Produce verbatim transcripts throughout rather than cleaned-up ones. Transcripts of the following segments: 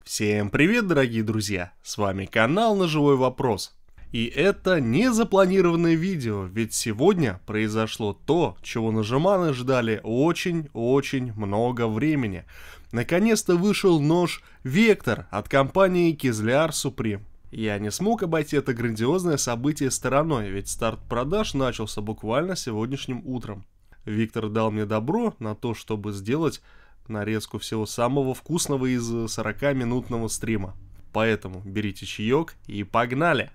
Всем привет, дорогие друзья! С вами канал Ножевой Вопрос. И это не запланированное видео, ведь сегодня произошло то, чего ножеманы ждали очень-очень много времени. Наконец-то вышел нож Вектор от компании Kizlyar Supreme. Я не смог обойти это грандиозное событие стороной, ведь старт продаж начался буквально сегодняшним утром. Виктор дал мне добро на то, чтобы сделать нарезку всего самого вкусного из сорокаминутного стрима. Поэтому берите чаек и погнали!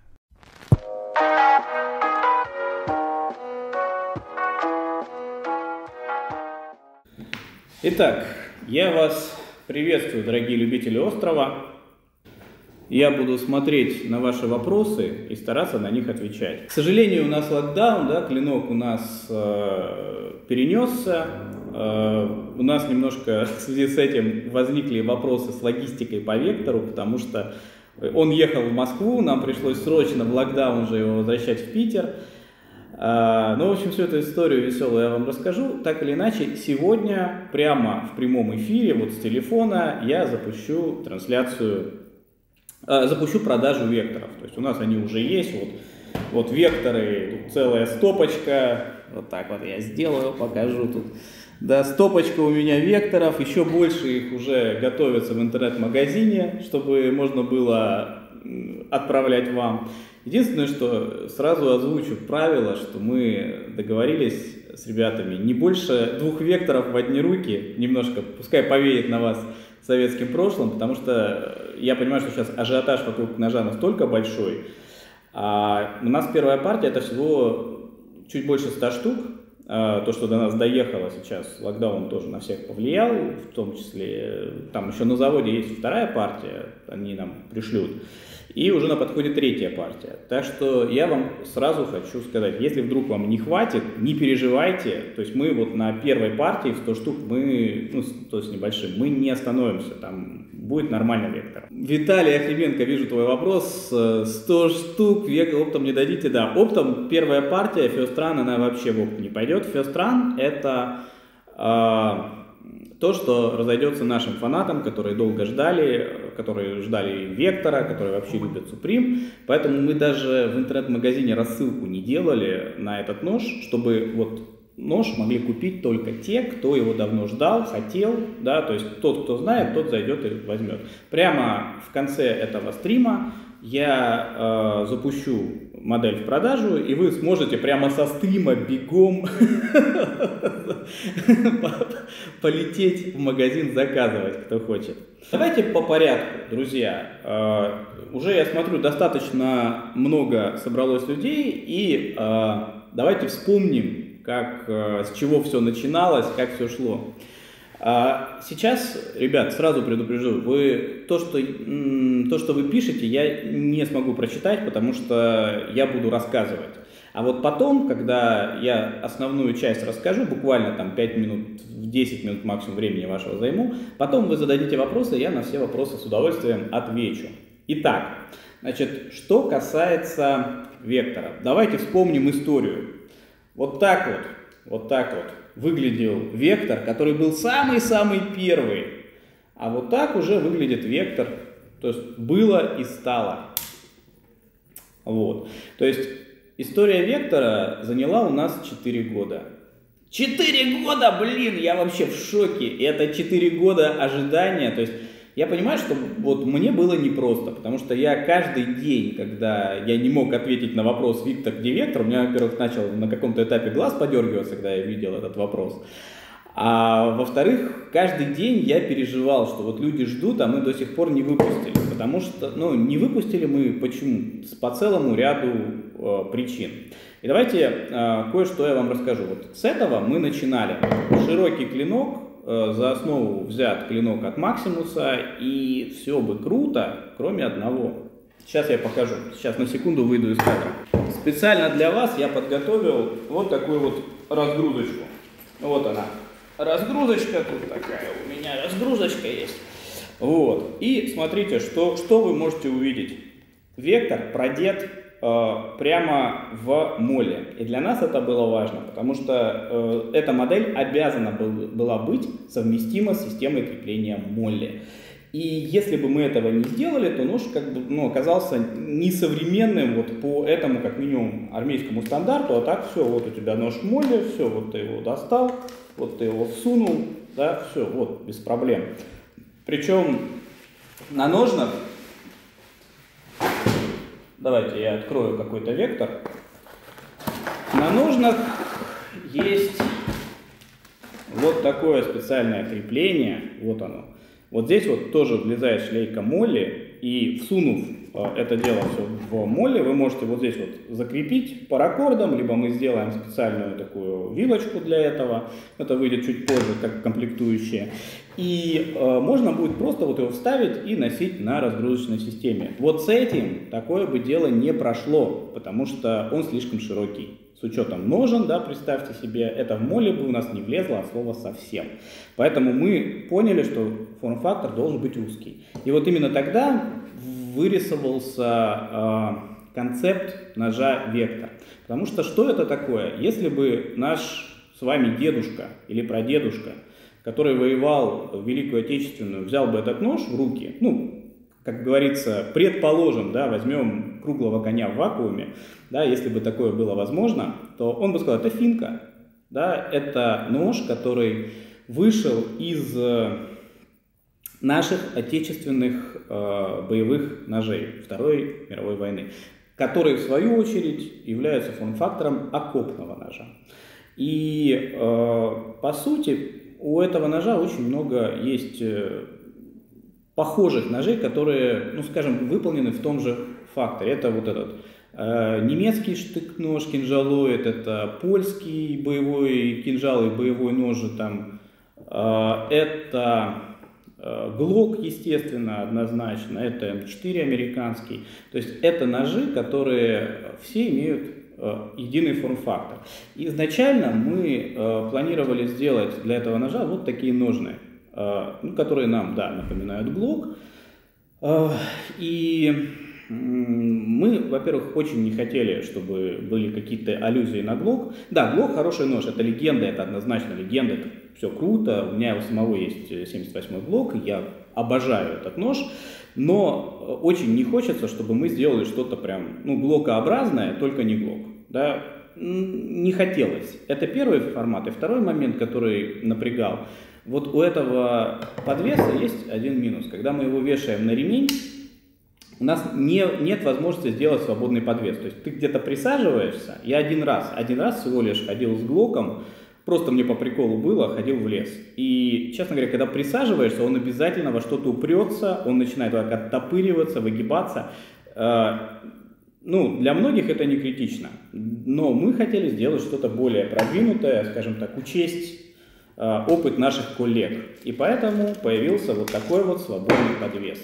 Итак, я вас приветствую, дорогие любители острова. Я буду смотреть на ваши вопросы и стараться на них отвечать. К сожалению, у нас локдаун, да, клинок у нас э, перенесся. Э, у нас немножко в связи с этим возникли вопросы с логистикой по Вектору, потому что он ехал в Москву, нам пришлось срочно в локдаун же его возвращать в Питер. Э, ну, в общем, всю эту историю веселую я вам расскажу. Так или иначе, сегодня прямо в прямом эфире, вот с телефона, я запущу трансляцию, э, запущу продажу векторов. То есть у нас они уже есть, вот, вот векторы, тут целая стопочка. Вот так вот я сделаю, покажу тут. Да, стопочка у меня векторов, еще больше их уже готовятся в интернет-магазине, чтобы можно было отправлять вам. Единственное, что сразу озвучу правило, что мы договорились с ребятами не больше двух векторов в одни руки, немножко, пускай повеет на вас советским прошлым, потому что я понимаю, что сейчас ажиотаж вокруг ножа настолько большой, а у нас первая партия это всего чуть больше ста штук. То, что до нас доехало сейчас, локдаун тоже на всех повлиял, в том числе, там еще на заводе есть вторая партия, они нам пришлют, и уже на подходе третья партия. Так что я вам сразу хочу сказать, если вдруг вам не хватит, не переживайте, то есть мы вот на первой партии в сто штук, мы, ну, то с небольшим, мы не остановимся, там будет нормальный вектор. Виталий Охребенко, вижу твой вопрос, сто штук, век оптом не дадите? Да, оптом первая партия, First Run, она вообще в опт не пойдет. First Run это э, то, что разойдется нашим фанатам, которые долго ждали, которые ждали Вектора, которые вообще любят Supreme. Поэтому мы даже в интернет-магазине рассылку не делали на этот нож, чтобы вот нож могли купить только те, кто его давно ждал, хотел, да, то есть тот, кто знает, тот зайдет и возьмет. Прямо в конце этого стрима я э, запущу модель в продажу, и вы сможете прямо со стрима бегом полететь в магазин заказывать, кто хочет. Давайте по порядку, друзья. Уже, я смотрю, достаточно много собралось людей, и давайте вспомним, как, с чего все начиналось, как все шло. Сейчас, ребят, сразу предупрежу, вы, то, что, то, что вы пишете, я не смогу прочитать, потому что я буду рассказывать. А вот потом, когда я основную часть расскажу, буквально там пять минут, десять минут максимум времени вашего займу, потом вы зададите вопросы, я на все вопросы с удовольствием отвечу. Итак, значит, что касается вектора, давайте вспомним историю. Вот так вот, вот так вот выглядел вектор, который был самый-самый первый. А вот так уже выглядит вектор, то есть было и стало. Вот, то есть история вектора заняла у нас четыре года. четыре года, блин, я вообще в шоке. Это четыре года ожидания, то есть я понимаю, что вот мне было непросто, потому что я каждый день, когда я не мог ответить на вопрос «Виктор, где вектор?», у меня, во-первых, начал на каком-то этапе глаз подергиваться, когда я видел этот вопрос. А во-вторых, каждый день я переживал, что вот люди ждут, а мы до сих пор не выпустили. Потому что, ну, не выпустили мы почему? По целому ряду э, причин. И давайте э, кое-что я вам расскажу. Вот с этого мы начинали. Широкий клинок. За основу взят клинок от Максимуса, и все бы круто, кроме одного. Сейчас я покажу. Сейчас на секунду выйду из кадра. Специально для вас я подготовил вот такую вот разгрузочку. Вот она. Разгрузочка тут такая у меня. Разгрузочка есть. Вот. И смотрите, что, что вы можете увидеть. Вектор продет э, прямо в моле. И для нас это было важно, потому что э, эта модель обязана был, была быть совместима с системой крепления молли. И если бы мы этого не сделали, то нож как бы, ну, оказался несовременным вот по этому, как минимум, армейскому стандарту. А так все, вот у тебя нож молли, все, вот ты его достал, вот ты его всунул, да, все, вот, без проблем. Причем на ножнах, давайте я открою какой-то вектор, на ножнах есть вот такое специальное крепление, вот оно. Вот здесь вот тоже влезает шлейка молли, и всунув э, это дело все в молли, вы можете вот здесь вот закрепить паракордом, либо мы сделаем специальную такую вилочку для этого, это выйдет чуть позже как комплектующее. И э, можно будет просто вот его вставить и носить на разгрузочной системе. Вот с этим такое бы дело не прошло, потому что он слишком широкий. С учетом ножен, да, представьте себе, это в молли бы у нас не влезло от слова совсем. Поэтому мы поняли, что форм-фактор должен быть узкий. И вот именно тогда вырисовался э, концепт ножа Вектор. Потому что что это такое? Если бы наш с вами дедушка или прадедушка, который воевал в Великую Отечественную, взял бы этот нож в руки, ну, как говорится, предположим, да, возьмем круглого коня в вакууме, да, если бы такое было возможно, то он бы сказал, это финка, да, это нож, который вышел из наших отечественных э, боевых ножей Второй мировой войны, которые, в свою очередь, являются форм-фактором окопного ножа. И, э, по сути, у этого ножа очень много есть э, похожих ножей, которые, ну, скажем, выполнены в том же факторе. Это вот этот э, немецкий штык-нож, кинжалоид, это польский боевой кинжал и боевой нож, там, э, это э, глок, естественно, однозначно, это эм четыре американский. То есть это ножи, которые все имеют э, единый форм-фактор. Изначально мы э, планировали сделать для этого ножа вот такие ножны, ну, которые нам, да, напоминают глок. И мы, во-первых, очень не хотели, чтобы были какие-то аллюзии на глок. Да, глок хороший нож, это легенда, это однозначно легенда, это все круто. У меня у самого есть семьдесят восьмой глок, я обожаю этот нож. Но очень не хочется, чтобы мы сделали что-то прям, ну, глокообразное, только не глок. Да? Не хотелось. Это первый формат. И второй момент, который напрягал. Вот у этого подвеса есть один минус. Когда мы его вешаем на ремень, у нас не, нет возможности сделать свободный подвес. То есть ты где-то присаживаешься, я один раз, один раз всего лишь ходил с глоком, просто мне по приколу было, ходил в лес. И, честно говоря, когда присаживаешься, он обязательно во что-то упрется, он начинает так оттопыриваться, выгибаться. Ну, для многих это не критично, но мы хотели сделать что-то более продвинутое, скажем так, учесть опыт наших коллег. И поэтому появился вот такой вот свободный подвес.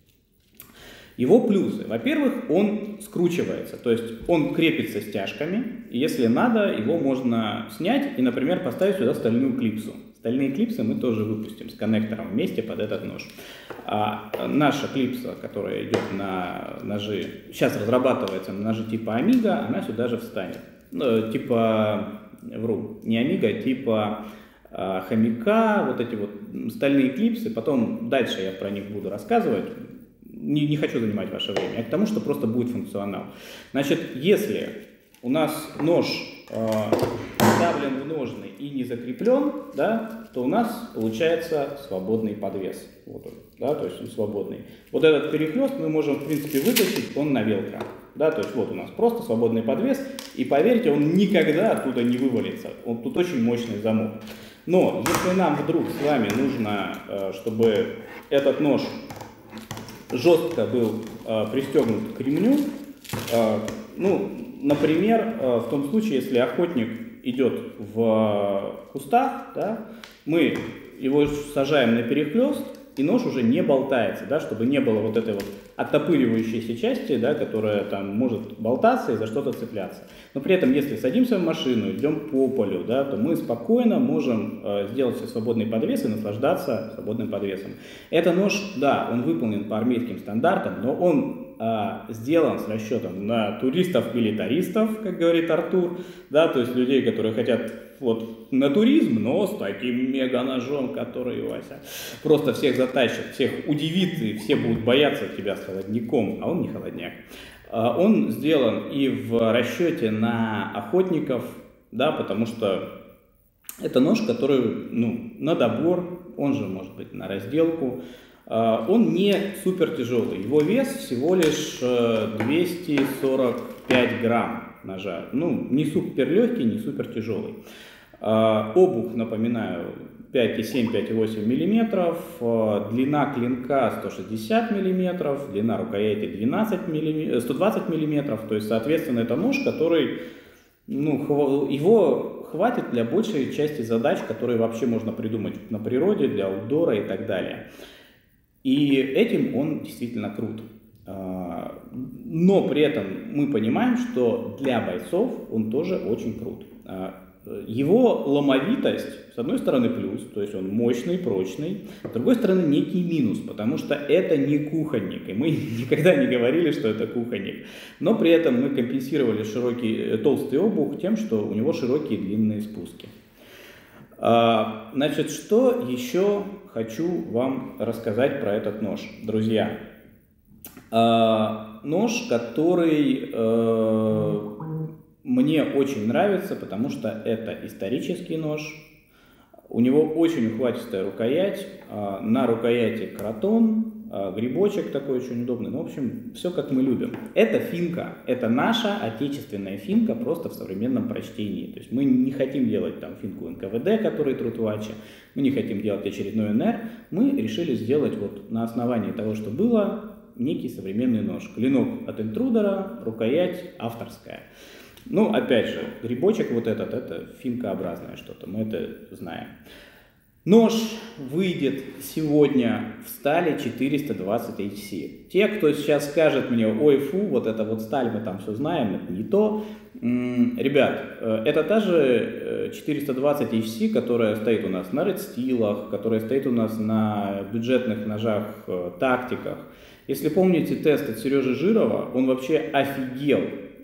Его плюсы. Во-первых, он скручивается, то есть он крепится стяжками, и если надо, его можно снять и, например, поставить сюда стальную клипсу. Стальные клипсы мы тоже выпустим с коннектором вместе под этот нож. А наша клипса, которая идет на ножи, сейчас разрабатывается на ножи типа Amiga, она сюда же встанет. Ну, типа, вру, не Amiga, типа хомяка, вот эти вот стальные клипсы, потом дальше я про них буду рассказывать, не, не хочу занимать ваше время, а к тому, что просто будет функционал. Значит, если у нас нож э, вставлен в ножны и не закреплен, да, то у нас получается свободный подвес, вот он, да, то есть он свободный. Вот этот перехлест мы можем, в принципе, вытащить, он на велкро. Да, то есть вот у нас просто свободный подвес, и поверьте, он никогда оттуда не вывалится, он тут очень мощный замок. Но если нам вдруг с вами нужно, чтобы этот нож жестко был пристегнут к ремню, ну, например, в том случае, если охотник идет в кустах, да, мы его сажаем на перехлест, и нож уже не болтается, да, чтобы не было вот этой вот оттопыривающейся части, да, которая там может болтаться и за что-то цепляться. Но при этом, если садимся в машину, идем по полю, да, то мы спокойно можем э, сделать себе свободный подвес и наслаждаться свободным подвесом. Это нож, да, он выполнен по армейским стандартам, но он э, сделан с расчетом на туристов-милитаристов, как говорит Артур, да, то есть людей, которые хотят вот на туризм, но с таким мега-ножом, который, Вася, просто всех затащит, всех удивит, и все будут бояться тебя с холодняком, а он не холодняк. Он сделан и в расчете на охотников, да, потому что это нож, который, ну, на добор, он же может быть на разделку. Он не супер тяжелый, его вес всего лишь двести сорок пять грамм ножа, ну, не супер легкий, не супер тяжелый. Обух, напоминаю, пять и семь — пять и восемь миллиметров, длина клинка сто шестьдесят миллиметров, длина рукояти двенадцать миллиметров, сто двадцать миллиметров, то есть, соответственно, это нож, который, ну, его хватит для большей части задач, которые вообще можно придумать на природе, для аутдора и так далее. И этим он действительно крут. Но при этом мы понимаем, что для бойцов он тоже очень крут. Его ломовитость, с одной стороны, плюс, то есть он мощный, прочный, с другой стороны, некий минус, потому что это не кухонник, и мы никогда не говорили, что это кухонник. Но при этом мы компенсировали широкий, толстый обух тем, что у него широкие длинные спуски. Значит, что еще хочу вам рассказать про этот нож, друзья. Нож, который мне очень нравится, потому что это исторический нож. У него очень ухватистая рукоять, на рукояти кротон, грибочек такой очень удобный. Ну, в общем, все как мы любим. Это финка, это наша отечественная финка, просто в современном прочтении. То есть мы не хотим делать там финку эн ка вэ дэ, который трутвачи, мы не хотим делать очередной эн эр. Мы решили сделать вот на основании того, что было, некий современный нож. Клинок от интрудера, рукоять авторская. Ну, опять же, грибочек вот этот, это финкообразное что-то, мы это знаем. Нож выйдет сегодня в стали четыреста двадцать эйч си. Те, кто сейчас скажет мне, ой, фу, вот это вот сталь, мы там все знаем, это не то. Ребят, это та же четыреста двадцать эйч си, которая стоит у нас на редстилах, которая стоит у нас на бюджетных ножах, тактиках. Если помните тест от Сережи Жирова, он вообще офигел,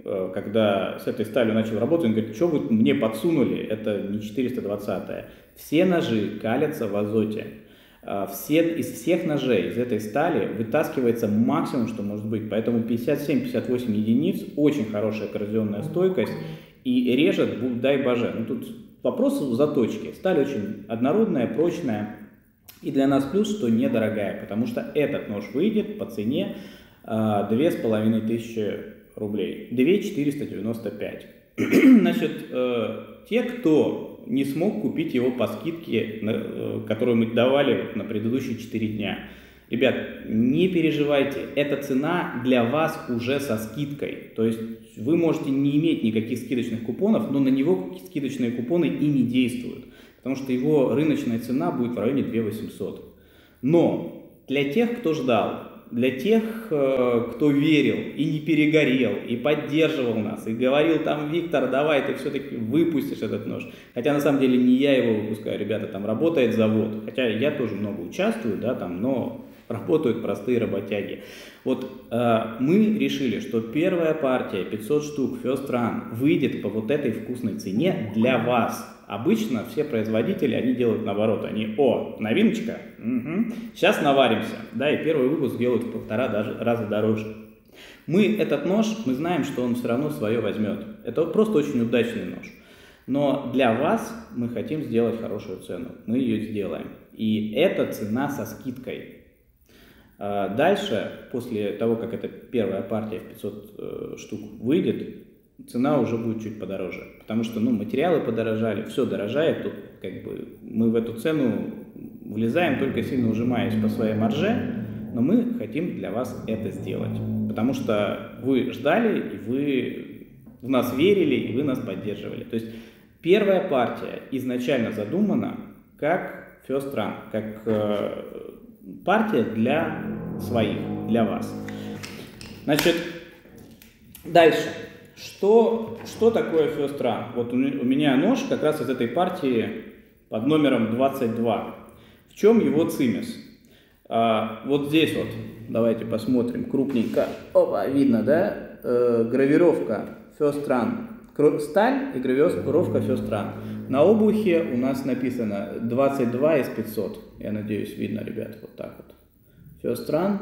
когда с этой сталью начал работать. Он говорит, что вы мне подсунули, это не четыреста двадцатая. Все ножи калятся в азоте. Все, из всех ножей из этой стали вытаскивается максимум, что может быть. Поэтому пятьдесят семь — пятьдесят восемь единиц, очень хорошая коррозионная стойкость. И режет, дай боже. Ну, тут вопрос в заточке. Сталь очень однородная, прочная. И для нас плюс, что недорогая, потому что этот нож выйдет по цене две с половиной тысячи рублей. две тысячи четыреста девяносто пять. Значит, те, кто не смог купить его по скидке, которую мы давали на предыдущие четыре дня, ребят, не переживайте, эта цена для вас уже со скидкой. То есть вы можете не иметь никаких скидочных купонов, но на него скидочные купоны и не действуют, потому что его рыночная цена будет в районе две тысячи восемьсот. Но для тех, кто ждал, для тех, кто верил и не перегорел, и поддерживал нас, и говорил там, Виктор, давай, ты все-таки выпустишь этот нож. Хотя на самом деле не я его выпускаю, ребята, там работает завод. Хотя я тоже много участвую, да, там, но работают простые работяги. Вот э, мы решили, что первая партия, пятьсот штук, First Run, выйдет по вот этой вкусной цене для вас. Обычно все производители, они делают наоборот, они, о, новиночка, угу, сейчас наваримся, да, и первый выпуск делают в полтора даже раза дороже. Мы этот нож, мы знаем, что он все равно свое возьмет, это просто очень удачный нож, но для вас мы хотим сделать хорошую цену, мы ее сделаем, и эта цена со скидкой. Дальше, после того, как эта первая партия в пятьсот штук выйдет, цена уже будет чуть подороже, потому что, ну, материалы подорожали, все дорожает, тут как бы мы в эту цену влезаем, только сильно ужимаясь по своей марже, но мы хотим для вас это сделать, потому что вы ждали, и вы в нас верили, и вы нас поддерживали. То есть первая партия изначально задумана как First Run, как э, партия для своих, для вас. Значит, дальше. Что, что такое First Run? Вот у меня нож как раз из этой партии под номером двадцать два. В чем его цимис? А, вот здесь вот, давайте посмотрим крупненько. Опа, видно, да? Э, гравировка First Run. Сталь и гравировка First Run. На обухе у нас написано двадцать два из пятисот. Я надеюсь, видно, ребят, вот так вот. First run.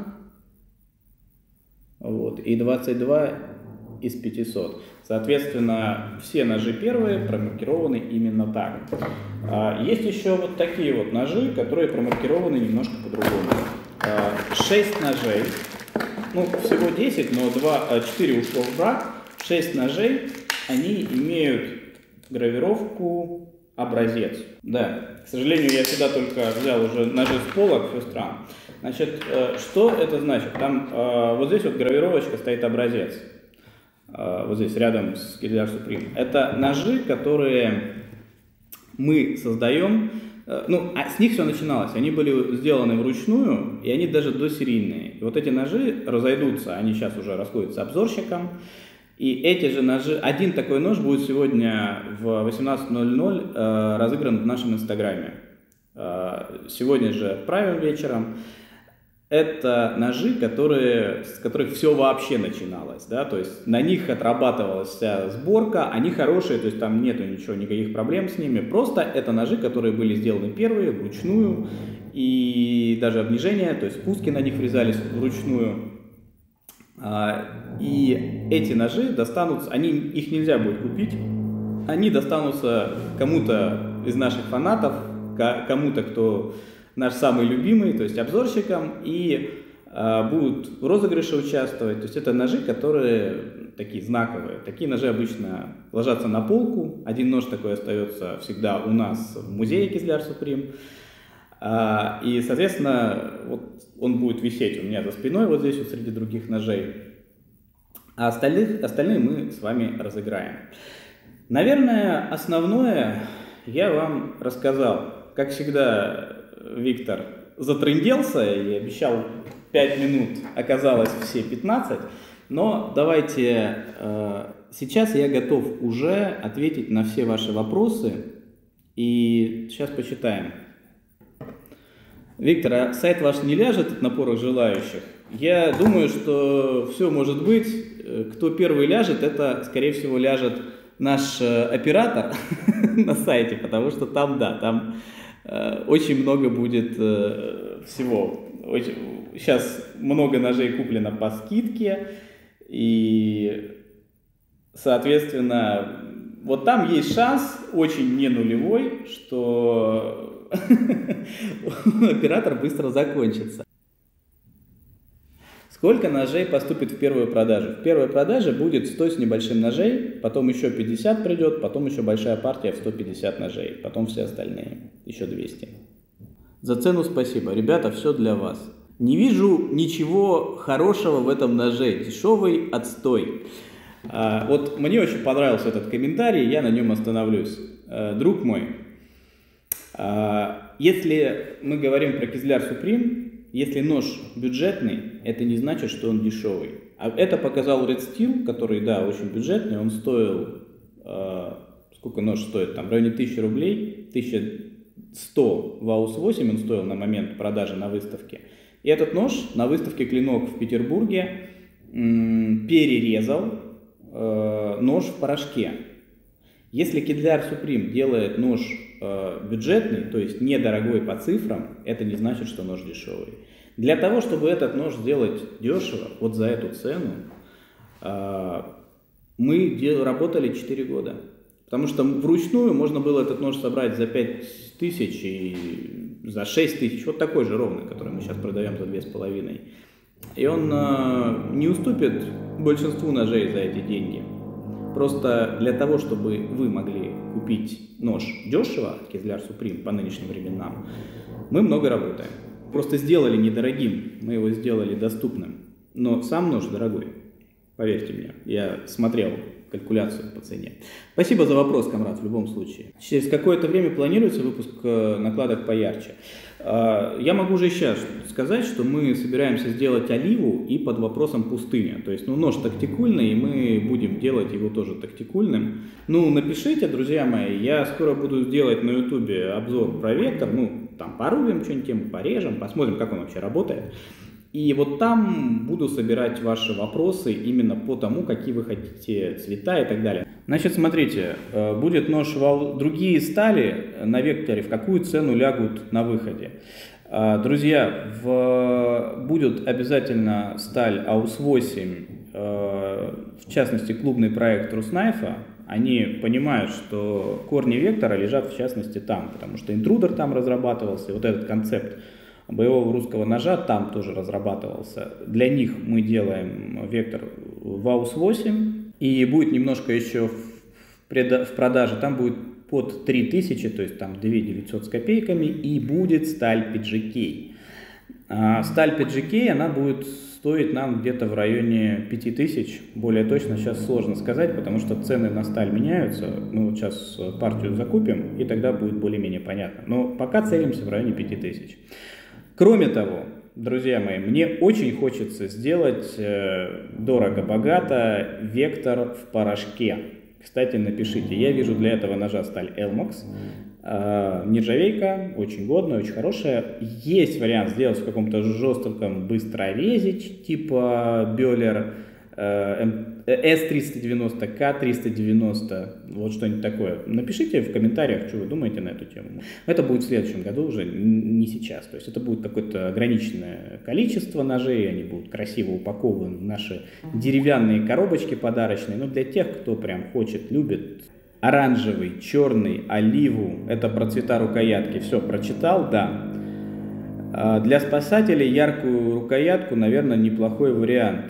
Вот, и двадцать два из пятисот. Соответственно, все ножи первые промаркированы именно так. А, есть еще вот такие вот ножи, которые промаркированы немножко по-другому. А, шесть ножей, ну всего десять, но два, четыре ушло в брак. шесть ножей, они имеют гравировку образец. Да, к сожалению, я сюда только взял уже ножи с полок, все странно. Значит, что это значит? Там вот здесь вот гравировочка стоит образец. Вот здесь рядом с Кизляр Supreme. Это ножи, которые мы создаем. Ну, а с них все начиналось. Они были сделаны вручную, и они даже досерийные. И вот эти ножи разойдутся, они сейчас уже расходятся обзорщикам. И эти же ножи, один такой нож будет сегодня в восемнадцать ноль ноль э, разыгран в нашем инстаграме. Э, сегодня же отправим вечером. Это ножи, которые, с которых все вообще начиналось, да, то есть на них отрабатывалась вся сборка, они хорошие, то есть там нету ничего, никаких проблем с ними, просто это ножи, которые были сделаны первые, вручную, и даже обнижения, то есть спуски на них врезались вручную, и эти ножи достанутся, они, их нельзя будет купить, они достанутся кому-то из наших фанатов, кому-то, кто... наш самый любимый, то есть обзорщикам, и э, будут в розыгрыше участвовать. То есть это ножи, которые такие знаковые. Такие ножи обычно ложатся на полку. Один нож такой остается всегда у нас в музее Кизляр Supreme. А, и, соответственно, вот он будет висеть у меня за спиной, вот здесь вот среди других ножей. А остальных, остальные мы с вами разыграем. Наверное, основное я вам рассказал. Как всегда, Виктор затрынделся и обещал пять минут, оказалось все пятнадцать. Но давайте, э, сейчас я готов уже ответить на все ваши вопросы. И сейчас почитаем. Виктор, а сайт ваш не ляжет от напора желающих? Я думаю, что все может быть. Кто первый ляжет, это, скорее всего, ляжет наш оператор на сайте, потому что там, да, там... очень много будет э, всего. Очень, сейчас много ножей куплено по скидке, и, соответственно, вот там есть шанс, очень не нулевой, что оператор быстро закончится. Сколько ножей поступит в первую продажу? В первой продаже будет сто с небольшим ножей, потом еще пятьдесят придет, потом еще большая партия в сто пятьдесят ножей, потом все остальные, еще двести. За цену спасибо. Ребята, все для вас. Не вижу ничего хорошего в этом ноже. Дешевый отстой. А, вот мне очень понравился этот комментарий, я на нем остановлюсь. А, друг мой, а, если мы говорим про Кизляр Supreme, если нож бюджетный, это не значит, что он дешевый. А это показал Red Steel, который, да, очень бюджетный. Он стоил, э, сколько нож стоит, там, в районе тысячи рублей, тысяча сто в аус восемь он стоил на момент продажи на выставке. И этот нож на выставке «Клинок» в Петербурге м, перерезал э, нож в порошке. Если Кизляр Supreme делает нож э, бюджетный, то есть недорогой по цифрам, это не значит, что нож дешевый. Для того, чтобы этот нож сделать дешево, вот за эту цену, э, мы дел, работали четыре года. Потому что вручную можно было этот нож собрать за пять тысяч и за шесть тысяч, вот такой же ровный, который мы сейчас продаем за две с половиной. И он э, не уступит большинству ножей за эти деньги. Просто для того, чтобы вы могли купить нож дешево от Кизляр Supreme по нынешним временам, мы много работаем. Просто сделали недорогим, мы его сделали доступным. Но сам нож дорогой, поверьте мне, я смотрел калькуляцию по цене. Спасибо за вопрос, Камрад, в любом случае. Через какое-то время планируется выпуск накладок поярче. Я могу уже сейчас сказать, что мы собираемся сделать оливу и под вопросом пустыня. То есть, ну, нож тактикульный, и мы будем делать его тоже тактикульным. Ну, напишите, друзья мои, я скоро буду делать на ютубе обзор про вектор. Ну, там порубим что-нибудь, тему порежем, посмотрим, как он вообще работает. И вот там буду собирать ваши вопросы именно по тому, какие вы хотите цвета и так далее. Значит, смотрите, будет нож в... Другие стали на векторе в какую цену лягут на выходе? Друзья, в... будет обязательно сталь эй ю эс восемь, в частности клубный проект Руснайфа. Они понимают, что корни вектора лежат в частности там, потому что интрудер там разрабатывался, и вот этот концепт боевого русского ножа там тоже разрабатывался. Для них мы делаем вектор в эй ю эс восемь, и будет немножко еще в, пред... в продаже, там будет под три тысячи, то есть там две тысячи девятьсот с копейками, и будет сталь пи джи кей. А сталь пи джи кей, она будет стоить нам где-то в районе пяти тысяч, более точно сейчас сложно сказать, потому что цены на сталь меняются. Мы вот сейчас партию закупим, и тогда будет более-менее понятно. Но пока целимся в районе пяти тысяч. Кроме того, друзья мои, мне очень хочется сделать э, дорого-богато вектор в порошке. Кстати, напишите, я вижу для этого ножа сталь Elmox. Э, нержавейка, очень годная, очень хорошая. Есть вариант сделать в каком-то жестком быстрорезе, типа Бёллер э, эс триста девяносто, ка триста девяносто, вот что-нибудь такое. Напишите в комментариях, что вы думаете на эту тему. Это будет в следующем году уже, не сейчас. То есть это будет какое-то ограниченное количество ножей, они будут красиво упакованы в наши деревянные коробочки подарочные. Но для тех, кто прям хочет, любит оранжевый, черный, оливу, это про цвета рукоятки, все прочитал, да. А для спасателей яркую рукоятку, наверное, неплохой вариант.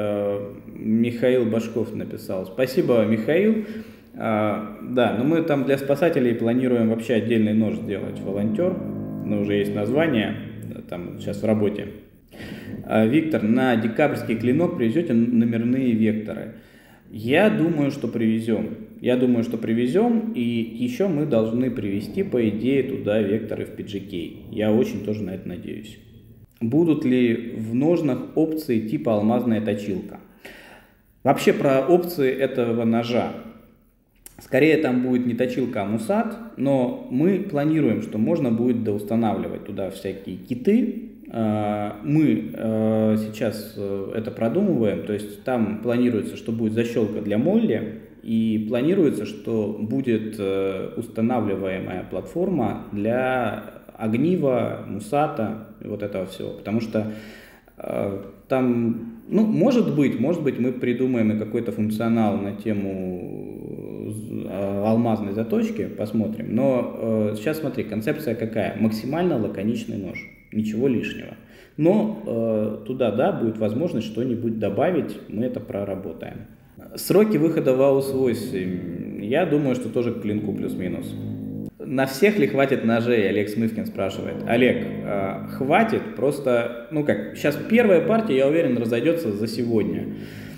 Михаил Башков написал. Спасибо, Михаил. А, да, но мы там для спасателей планируем вообще отдельный нож сделать, волонтер. Но уже есть название, там сейчас в работе. А, Виктор, на декабрьский клинок привезете номерные векторы? Я думаю, что привезем. Я думаю, что привезем, и еще мы должны привезти, по идее, туда векторы в пи джи кей. Я очень тоже на это надеюсь. Будут ли в ножнах опции типа алмазная точилка? Вообще про опции этого ножа. Скорее там будет не точилка, а мусат, но мы планируем, что можно будет доустанавливать туда всякие киты. Мы сейчас это продумываем, то есть там планируется, что будет защелка для молли, и планируется, что будет устанавливаемая платформа для огнива, мусата, вот этого всего, потому что э, там, ну, может быть, может быть, мы придумаем и какой-то функционал на тему э, алмазной заточки, посмотрим, но э, сейчас смотри, концепция какая? Максимально лаконичный нож, ничего лишнего, но э, туда, да, будет возможность что-нибудь добавить, мы это проработаем. Сроки выхода в эй ю эс восемь, я думаю, что тоже к клинку плюс-минус. На всех ли хватит ножей, Олег Смывкин спрашивает. Олег, э, хватит, просто, ну как, сейчас первая партия, я уверен, разойдется за сегодня.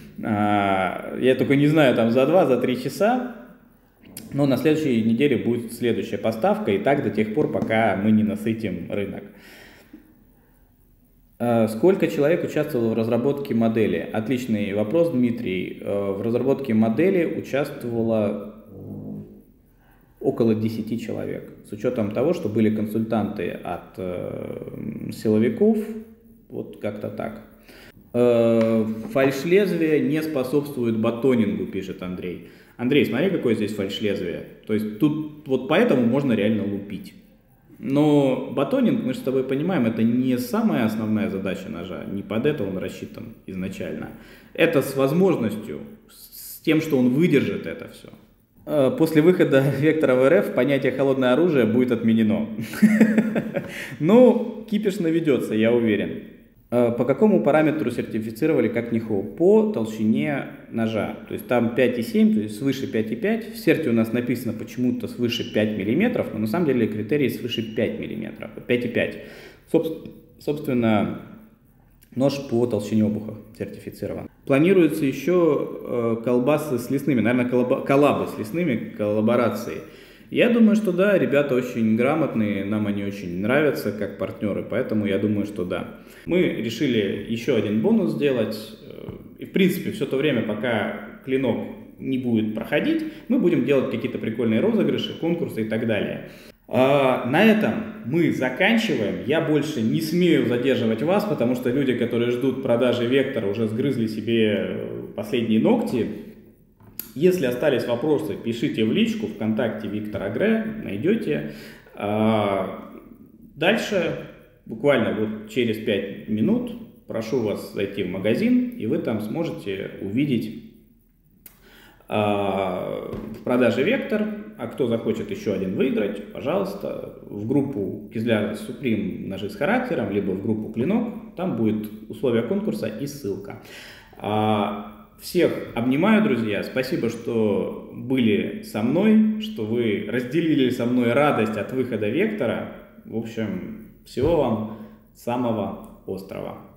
Э, я только не знаю, там за два, за три часа, но на следующей неделе будет следующая поставка, и так до тех пор, пока мы не насытим рынок. Э, сколько человек участвовало в разработке модели? Отличный вопрос, Дмитрий. Э, в разработке модели участвовало около десяти человек, с учетом того, что были консультанты от э, силовиков, вот как-то так. Э, фальш-лезвие не способствует батонингу, пишет Андрей. Андрей, смотри, какое здесь фальш-лезвие. То есть тут вот поэтому можно реально лупить. Но батонинг, мы же с тобой понимаем, это не самая основная задача ножа, не под это он рассчитан изначально. Это с возможностью, с тем, что он выдержит это все. После выхода вектора в эр эф понятие холодное оружие будет отменено. Ну, кипиш наведется, я уверен. По какому параметру сертифицировали как НИХО? По толщине ножа. То есть там пять и семь, то есть свыше пять и пять. В серте у нас написано почему-то свыше пяти миллиметров, но на самом деле критерий свыше пяти миллиметров, пять и пять. Собственно, нож по толщине обуха сертифицирован. Планируется еще э, колбасы с лесными, наверное, коллаба, коллабы с лесными, коллаборации. Я думаю, что да, ребята очень грамотные, нам они очень нравятся как партнеры, поэтому я думаю, что да. Мы решили еще один бонус сделать, и в принципе все то время, пока клинок не будет проходить, мы будем делать какие-то прикольные розыгрыши, конкурсы и так далее. А, на этом мы заканчиваем. Я больше не смею задерживать вас, потому что люди, которые ждут продажи вектора, уже сгрызли себе последние ногти. Если остались вопросы, пишите в личку, ВКонтакте Виктор Агре, найдете. Дальше, буквально вот через пять минут, прошу вас зайти в магазин, и вы там сможете увидеть в продаже Вектор. А кто захочет еще один выиграть, пожалуйста, в группу Кизляр Суприм «Ножи с характером», либо в группу Клинок, там будет условия конкурса и ссылка. Всех обнимаю, друзья, спасибо, что были со мной, что вы разделили со мной радость от выхода Вектора. В общем, всего вам самого острого.